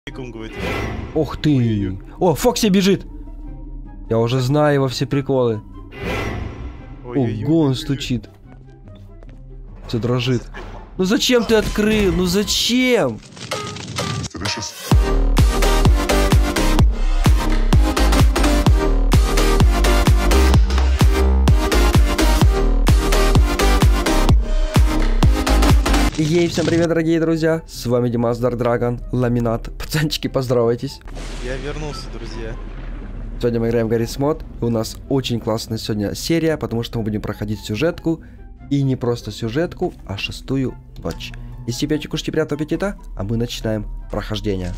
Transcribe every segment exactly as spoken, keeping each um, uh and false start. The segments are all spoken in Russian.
Ух ты! О, Фокси бежит! Я уже знаю его все приколы. Ого, он стучит. Все дрожит. Ну зачем ты открыл? Ну зачем? Ей, всем привет, дорогие друзья, с вами Димас Dark Dragon, Ламинат. Пацанчики, поздоровайтесь. Я вернулся, друзья. Сегодня мы играем в Garry's Mod, и у нас очень классная сегодня серия, потому что мы будем проходить сюжетку, и не просто сюжетку, а шестую ночь. Если пять кушайте приятного аппетита, а мы начинаем прохождение.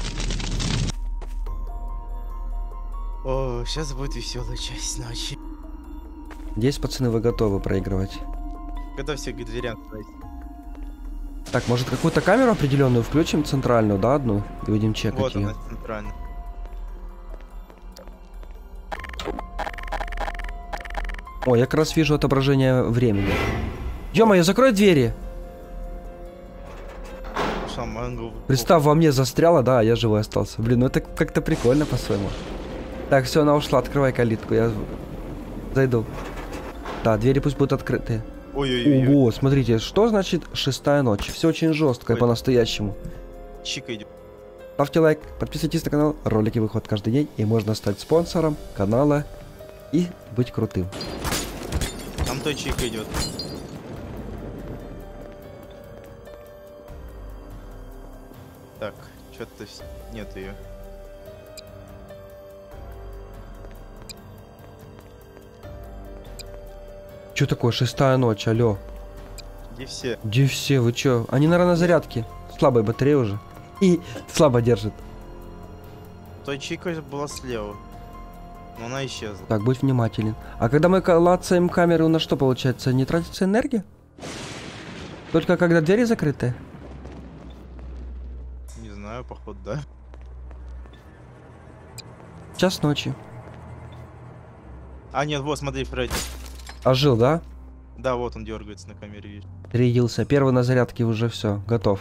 О, сейчас будет веселая часть ночи. Надеюсь, пацаны, вы готовы проигрывать? Готовься к дверям, кстати. Так, может какую-то камеру определенную включим, центральную, да, одну? И будем чекать вот ее. она, центральная. О, я как раз вижу отображение времени. Ё-моё, закрой двери! Шамангу. Представь, во мне застряла, да, а я живой остался. Блин, ну это как-то прикольно по-своему. Так, все, она ушла, открывай калитку, я зайду. Да, двери пусть будут открыты. Ой-ой-ой. Ого, смотрите, что значит шестая ночь? Все очень жестко, по-настоящему. Чика идет. Ставьте лайк, подписывайтесь на канал, ролики выходят каждый день, и можно стать спонсором канала и быть крутым. Там той чика идет. Так, что-то нет ее. Что такое шестая ночь, алло? Где все? Где все, вы чё? Они, наверное, на зарядке. Слабая батарея уже. И слабо держит. Той чика была слева. Но она исчезла. Так, будь внимателен. А когда мы клацаем камеры, у нас что получается? Не тратится энергия? Только когда двери закрыты? Не знаю, походу, да. Час ночи. А, нет, вот, смотри, Фредди. Ожил, да? Да, вот он дергается на камере, видишь. Рядился. Первый на зарядке уже все, готов.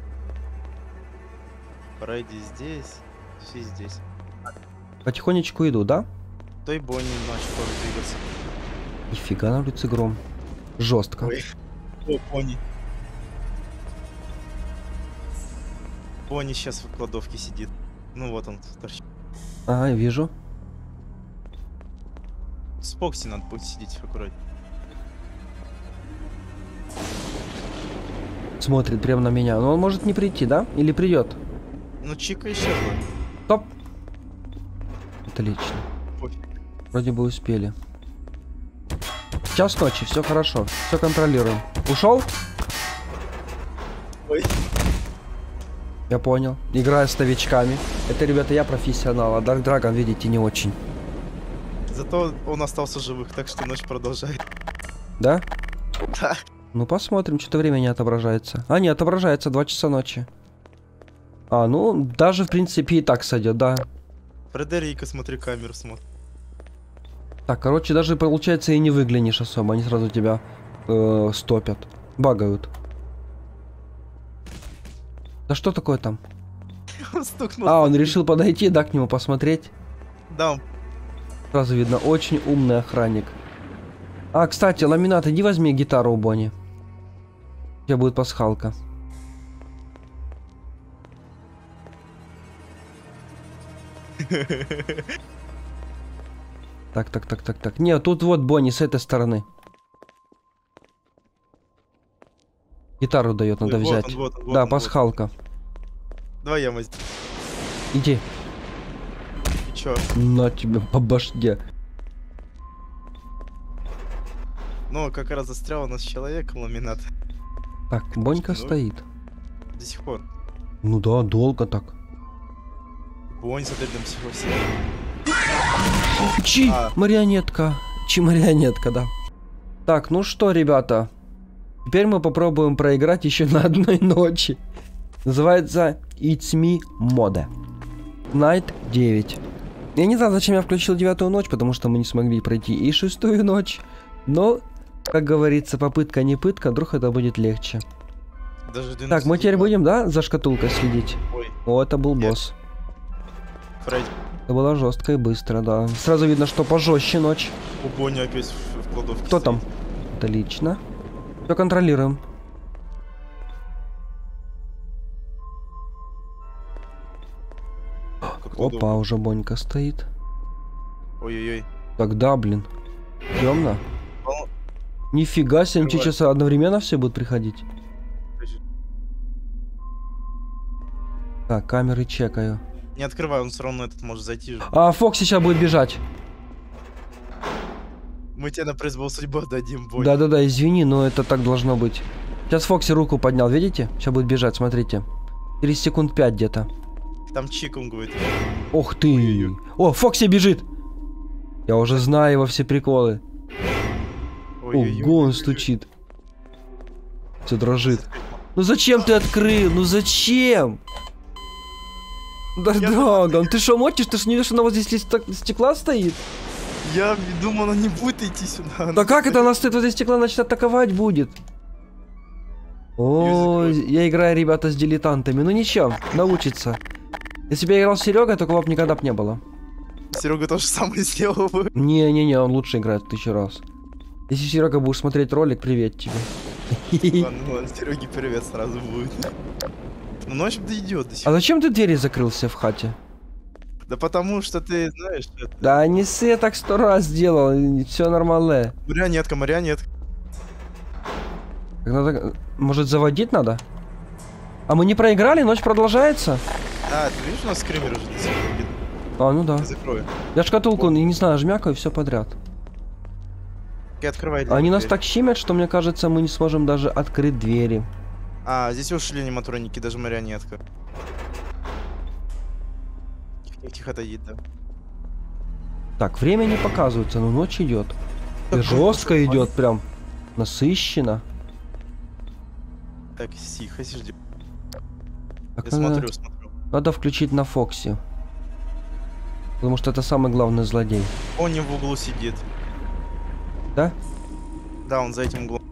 Фредди здесь, все здесь. Потихонечку иду, да? Той Бонни начал тоже двигаться. Нифига на улице гром. Жестко. Ой. О, Бонни. Бонни сейчас в кладовке сидит. Ну вот он торчит. Ага, вижу. С Фокси надо будет сидеть аккуратнее. Смотрит прямо на меня. Но он может не прийти, да? Или придет? Ну, чика исчезла. Стоп. Отлично. Пофиг. Вроде бы успели. Час ночи, все хорошо. Все контролируем. Ушел? Ой. Я понял. Играю с новичками. Это, ребята, я профессионал, а Dark Dragon, видите, не очень. Зато он остался живых, так что ночь продолжает. Да? Да. Ну, посмотрим, что-то время не отображается. А, не отображается, два часа ночи. А, ну, даже, в принципе, и так сойдет, да. Фредерика, смотри, камеру смотри. Так, короче, даже, получается, и не выглянешь особо. Они сразу тебя э, стопят. Багают. Да что такое там? Он стукнул. А, он решил подойти, да, к нему посмотреть. Да, он... Сразу видно, очень умный охранник. А, кстати, Ламинат, иди возьми гитару у Бонни. У тебя будет пасхалка. Так, так, так, так, так. Нет, тут вот Бонни с этой стороны. Гитару дает, надо Ой, вот взять. он, вот он, вот да, он, пасхалка. Давай я возьму. Иди. И чё? На тебе по башке. Ну, как раз застрял у нас человек, Ламинат. Так, Бонька Ну, стоит. До сих пор. Ну да, долго так. Бонни, смотри, там всего все. Чи А. марионетка. Чи марионетка, да. Так, ну что, ребята. Теперь мы попробуем проиграть еще на одной ночи. Называется It's Me Mode. Night девять. Я не знаю, зачем я включил девятую ночь, потому что мы не смогли пройти и шестую ночь. Но, как говорится, попытка не пытка, вдруг это будет легче. Даже Так, мы теперь будем, да, за шкатулкой следить? Ой. О, это был Нет. босс. Фредди. Это было жестко и быстро, да. Сразу видно, что пожестче ночь. У Бонни опять в, в кладовке Кто стоит. там? Отлично. Все контролируем. Как Опа, удобно. уже Бонька стоит. Ой-ой-ой. Тогда, блин. Темно. Пол- Нифига себе, они Открывай. сейчас одновременно все будут приходить. Так, камеры чекаю. Не открывай, он все равно этот может зайти же. А, Фокси сейчас будет бежать. Мы тебе на произвол судьбы отдадим, Бонни. Да-да-да, извини, но это так должно быть. Сейчас Фокси руку поднял, видите? Сейчас будет бежать, смотрите. Через секунд пять где-то. Там чиком говорит. Ух ты! Ой-ой-ой. О, Фокси бежит! Я уже знаю его все приколы. Ого, он стучит. Все дрожит. Ну зачем ты открыл? Ну зачем? Да, Я- Драгон, ты что, мочишь? Ты ж не видишь, что она вот здесь лист стекла стоит? Я думал, она не будет идти сюда. Да как это она стоит возле стекла, значит атаковать будет? Ой, я играю, ребята, с дилетантами. Ну ничего, научится. Если бы я играл с Серегой, такого бы никогда бы не было. Серега то же самое сделал бы. Не-не-не, он лучше играет в тысячу раз. Если, Серега, будешь смотреть ролик, привет тебе. Ладно, ладно, Сереге привет сразу будет. Ну ночь да идет до сих А пор. зачем ты двери закрылся в хате? Да потому что ты знаешь, это... Да не ссы, я так сто раз сделал, все нормально. Марионетка, марионетка. Так надо... Может заводить надо? А мы не проиграли, ночь продолжается? А, ты видишь, у нас скример уже до сих пор видно. А, ну да. Я закрою. Я шкатулку, не знаю, жмякаю, все подряд. Я открываю Они нас дверь. так щемят, что мне кажется, мы не сможем даже открыть двери. А, здесь ушли аниматроники, даже марионетка. Тихо, тихо, отойди, да. Так, время не показывается, но ночь идет. Так, Жестко ну, идет, прям насыщенно. Так, тихо, жди. Так, Я надо, смотрю, смотрю. надо включить на Фокси. Потому что это самый главный злодей. Он не в углу сидит. Да? Да, он за этим углом.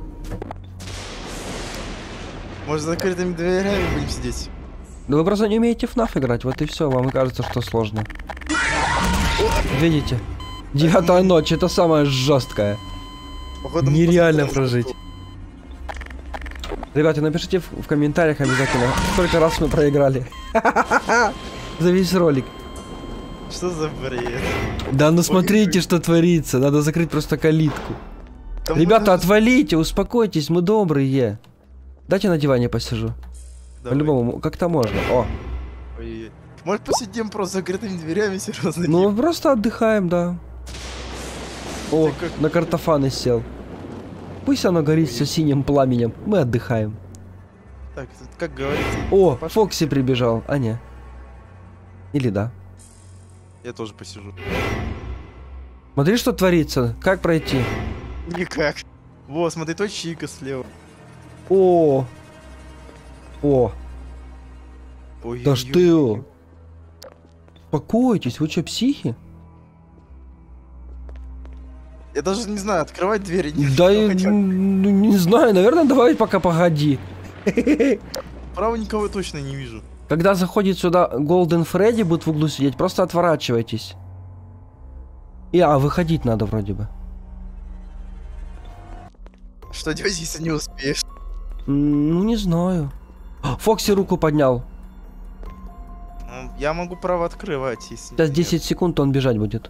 Может, за закрытыми дверями будем сидеть? Да вы просто не умеете в наф играть, вот и все. Вам кажется, что сложно. Видите? Девятая ночь, это самая жесткая. Походу, мы Нереально посмотрим, прожить. Ребята, напишите в, в комментариях обязательно, сколько раз мы проиграли. За весь ролик. Что за бред? Да ну Ой, смотрите, что творится. Надо закрыть просто калитку. Да мы Ребята, даже- отвалите, успокойтесь, мы добрые. Дайте на диване посижу. Давай. По-любому, как-то можно. О, Ой-ой-ой. Может, посидим просто с закрытыми дверями, серьезно? ну просто отдыхаем, да. О, Ты как- на картофаны сел. Пусть оно горит все синим пламенем. Мы отдыхаем. Так, тут как говорится... О, Паш- Фокси прибежал. А, не. Или да. Я тоже посижу. Смотри, что творится. Как пройти? Никак. Во, смотри, то Чика слева. О. О. Ой, Да ж ты. о. Успокойтесь, вы что, психи? Я даже не знаю, открывать двери не Да и, хотя- ну, не знаю, наверное, давай пока погоди. Право никого точно не вижу. Когда заходит сюда Голден Фредди, будет в углу сидеть, просто отворачивайтесь. И, а, выходить надо вроде бы. Что делать, если не успеешь? М, Ну, не знаю. А, Фокси руку поднял. Ну, я могу право открывать, если... Сейчас нет. десять секунд, он бежать будет.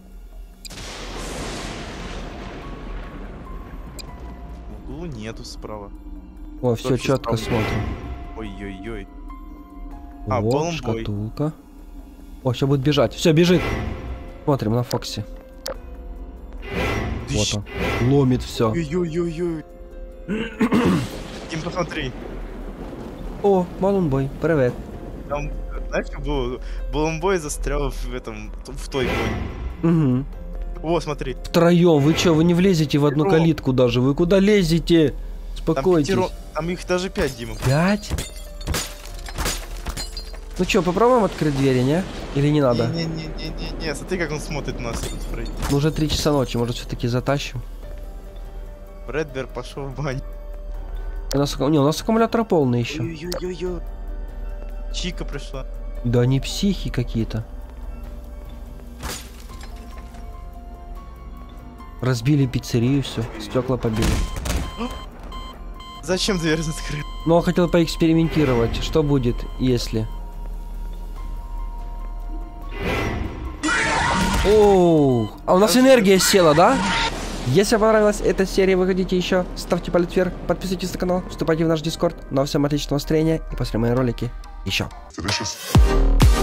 В углу нету справа. О, все Вообще четко справа. смотрим. Ой-ой-ой. А, Вот, Баллонбой. шкатулка. О, сейчас будет бежать. Все, бежит. Смотрим на Фокси. Вот Дыщ. он. Ломит все. Ой-ой-ой-ой. Дим, посмотри. О, Балунбой, привет. Там, знаешь, как было? Баллонбой застрял в этом, в той коне. Угу. Во, смотри. Втроем, вы что, вы не влезете в одну Пятером. калитку даже? Вы куда лезете? Там, Успокойтесь. пятеро- там их даже пять, Дима. Пять? Ну что, попробуем открыть двери, не? Или не надо? Не-не-не-не-не, смотри, как он смотрит на нас, этот Фредди. Ну уже три часа ночи, может все-таки затащим? Фредбер пошел в баню. У нас, не, у нас аккумулятор полный еще. Ой-ой-ой-ой. Чика пришла. Да они психи какие-то. Разбили пиццерию, все, стекла побили. Зачем дверь закрыли? Ну, я хотел поэкспериментировать, что будет, если... Оу, а у нас энергия села, да? Если вам понравилась эта серия, вы хотите еще, ставьте палец вверх, подписывайтесь на канал, вступайте в наш дискорд. Ну а всем отличного настроения и посмотрим мои ролики еще.